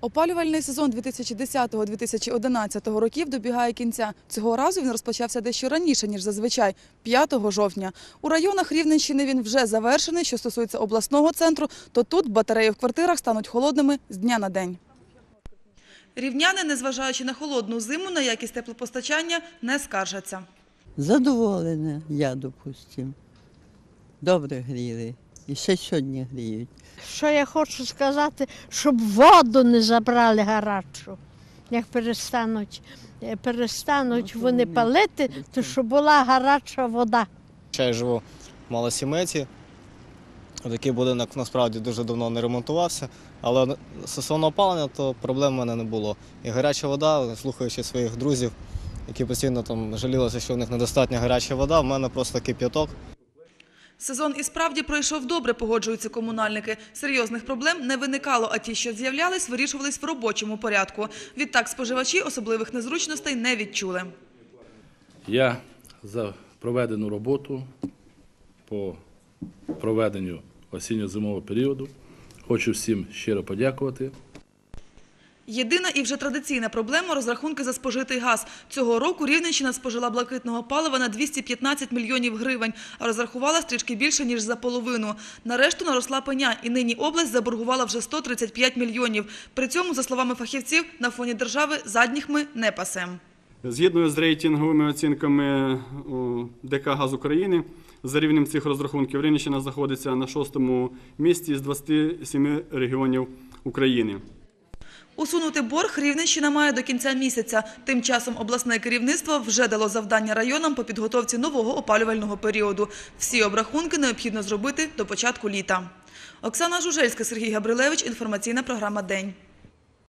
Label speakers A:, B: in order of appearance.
A: Опалювальний сезон 2010-2011 років добігає кінця. Цього разу він розпочався дещо раніше, ніж зазвичай – 5 жовтня. У районах Рівненщини він вже завершений. Що стосується обласного центру, то тут батареї в квартирах стануть холодними з дня на день. Рівняни, незважаючи на холодну зиму, на якість теплопостачання не скаржаться.
B: Задоволена я, допустимо. Добре гріли. І ще сьогодні гріють.
C: Що я хочу сказати, щоб воду не забрали гарячу. Як перестануть вони палити, то щоб була гаряча вода.
D: Я живу в малосімейці. Такий будинок насправді дуже давно не ремонтувався, але стосовно опалення, то проблем в мене не було. І гаряча вода, слухаючи своїх друзів, які постійно там жалілися, що в них недостатньо гаряча вода, в мене просто кип'яток.
A: Сезон і справді пройшов добре, погоджуються комунальники. Серйозних проблем не виникало, а ті, що з'являлись, вирішувались в робочому порядку. Відтак споживачі особливих незручностей не відчули.
E: Я за проведену роботу по проведенню осінньо-зимового періоду хочу всім щиро подякувати.
A: Єдина і вже традиційна проблема – розрахунки за спожитий газ. Цього року Рівненщина спожила блакитного палива на 215 мільйонів гривень, а розрахувалась трішки більше, ніж за половину. Нарешту наросла пеня, і нині область заборгувала вже 135 мільйонів. При цьому, за словами фахівців, на фоні держави задніх ми не пасем.
F: Згідно з рейтинговими оцінками ДК «Газ України», за рівнем цих розрахунків Рівненщина знаходиться на 6-му місці з 27 регіонів України.
A: Усунути борг Рівненщина має до кінця місяця. Тим часом обласне керівництво вже дало завдання районам по підготовці нового опалювального періоду. Всі обрахунки необхідно зробити до початку літа. Оксана Жужельська, Сергій Габрилевич. Інформаційна програма «День».